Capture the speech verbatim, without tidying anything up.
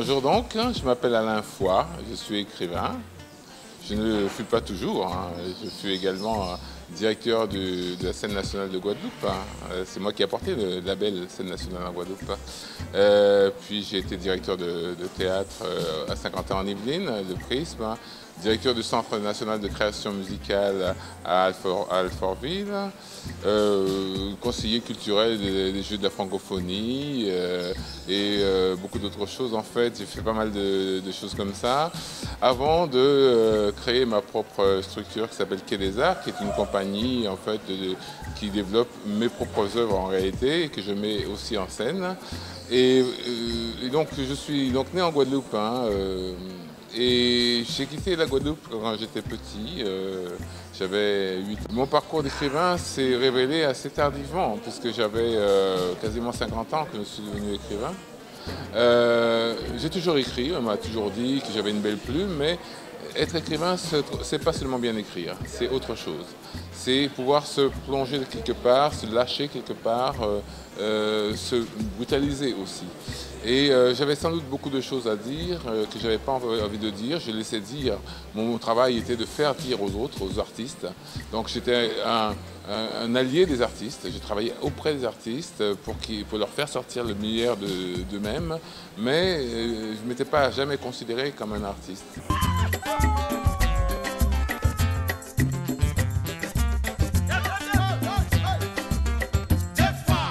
Bonjour donc, je m'appelle Alain Foix, je suis écrivain. Je ne le suis pas toujours, hein. Je suis également directeur du, de la scène nationale de Guadeloupe. Hein. C'est moi qui ai apporté le label scène nationale en Guadeloupe. Euh, puis j'ai été directeur de, de théâtre à Saint-Quentin en Yvelines, de Prisme, hein. Directeur du Centre national de création musicale à, Alfort, à Alfortville, euh, conseiller culturel des, des Jeux de la francophonie euh, et euh, beaucoup d'autres choses. En fait, j'ai fait pas mal de, de choses comme ça avant de euh, créer ma propre structure qui s'appelle Quai des Arts, qui est une compagnie en fait de, qui développe mes propres œuvres en réalité et que je mets aussi en scène. Et, euh, et donc je suis donc né en Guadeloupe. Hein, euh, Et j'ai quitté la Guadeloupe quand j'étais petit, euh, j'avais huit ans. Mon parcours d'écrivain s'est révélé assez tardivement, puisque j'avais euh, quasiment cinquante ans que je suis devenu écrivain. Euh, j'ai toujours écrit, on m'a toujours dit que j'avais une belle plume, mais être écrivain, c'est pas seulement bien écrire, c'est autre chose. C'est pouvoir se plonger quelque part, se lâcher quelque part, euh, euh, se brutaliser aussi. Et euh, j'avais sans doute beaucoup de choses à dire euh, que je n'avais pas envie de dire. Je laissais dire. Mon travail était de faire dire aux autres, aux artistes. Donc j'étais un, un, un allié des artistes. J'ai travaillé auprès des artistes pour, qui, pour leur faire sortir le meilleur d'eux-mêmes. Mais euh, je ne m'étais pas jamais considéré comme un artiste.